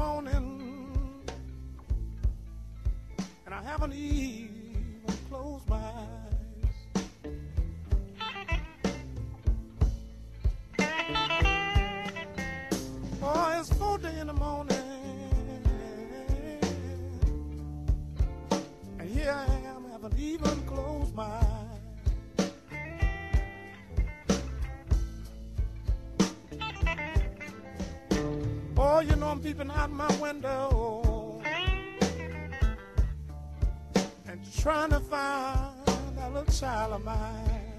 morning, and I haven't even closed my eyes. Oh, it's 4 in the morning, and here I am, haven't even closed my eyes. Oh, you know I'm peeping out my window and trying to find that little child of mine.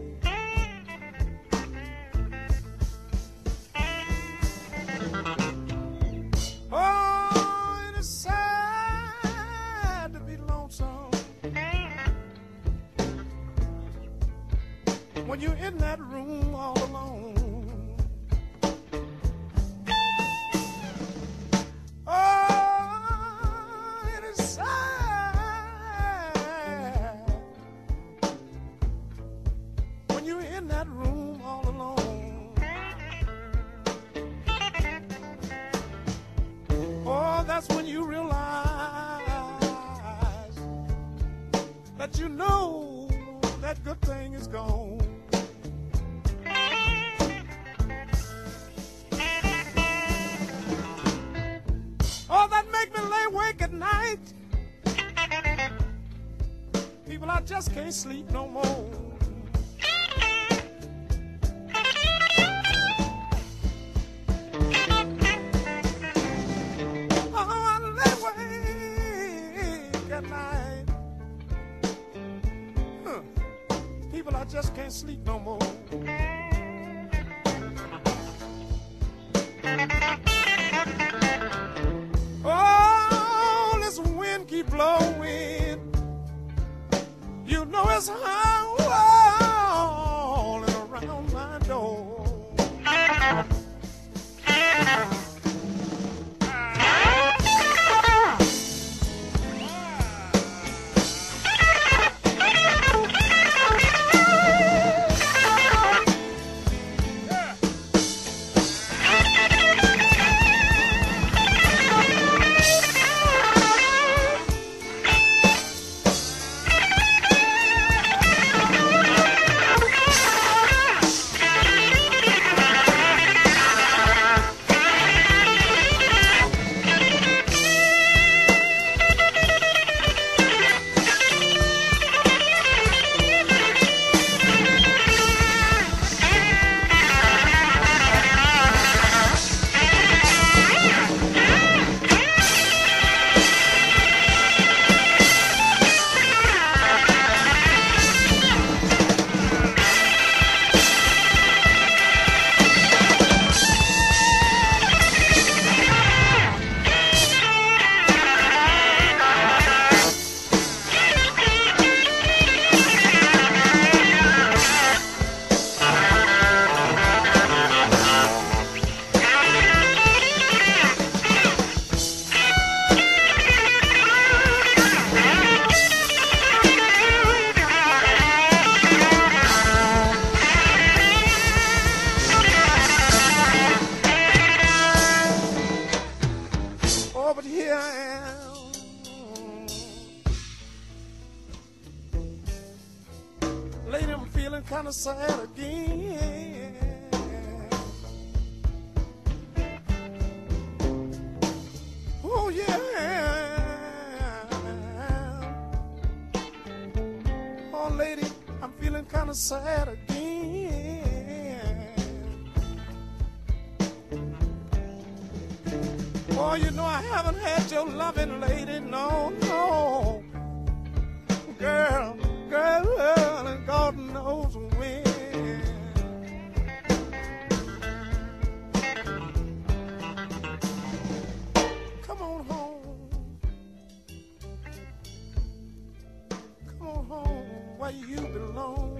Oh, and it's sad to be lonesome when you're in that room all alone. That's when you realize that you know that good thing is gone. Oh, that make me lay awake at night. People, I just can't sleep no more. People, I just can't sleep no more. Oh, this wind keep blowing. You know it's howling around my door. But here I am, lady, I'm feeling kind of sad again. Oh yeah, oh lady, I'm feeling kind of sad again. Oh, you know I haven't had your loving, lady, no, no. Girl, and God knows when. Come on home. Come on home where you belong.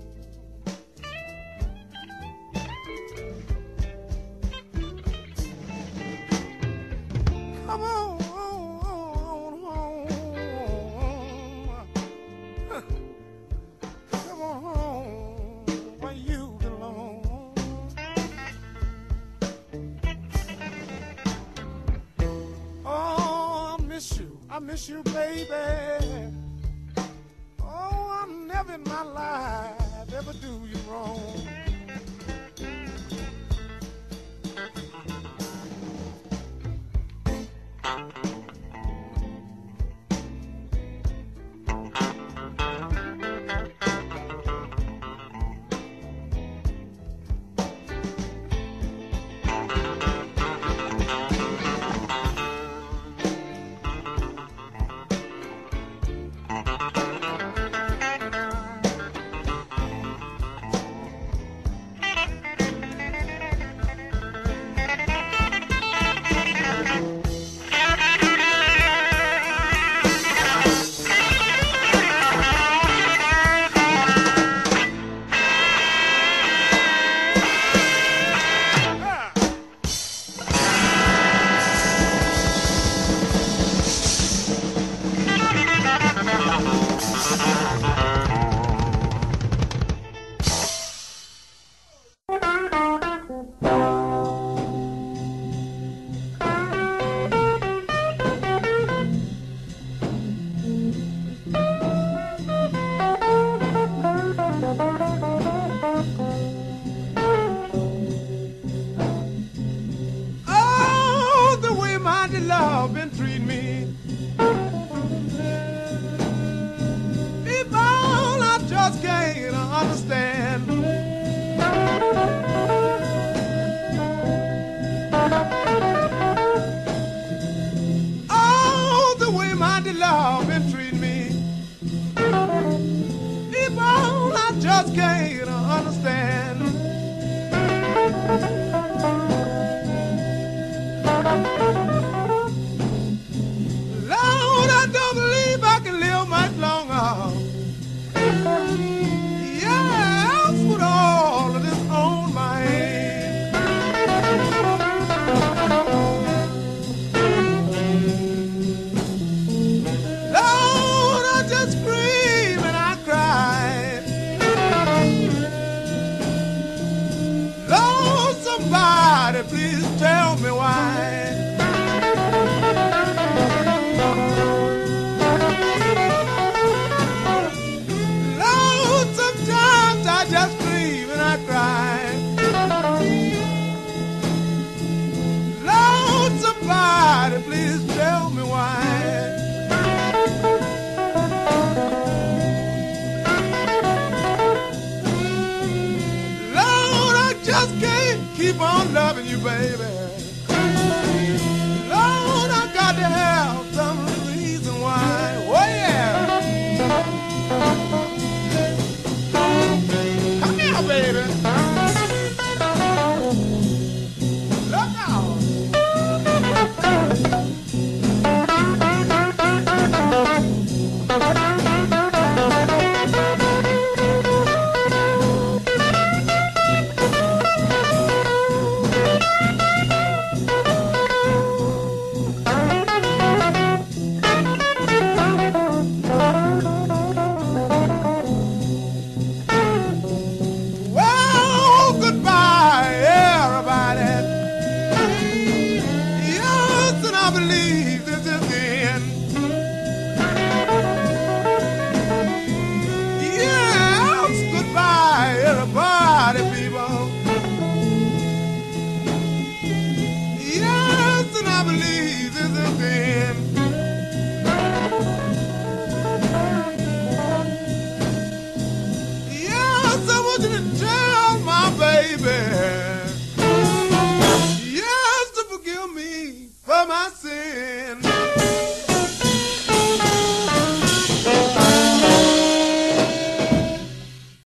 Come on home. Come on home where you belong. miss you, baby. Oh, I'll never in my life ever do you wrong. Love been treating me. People, I just can't understand. Oh, the way my love been treating me. People, I just can't understand. Please tell me why. Lord, sometimes I just grieve and I cry. Lord, somebody please tell me why. Lord, I just can't keep on loving you, baby. Lord, I got to have some reason why. Oh, yeah. Come here, baby. Look out. Yes, to forgive me for my sins.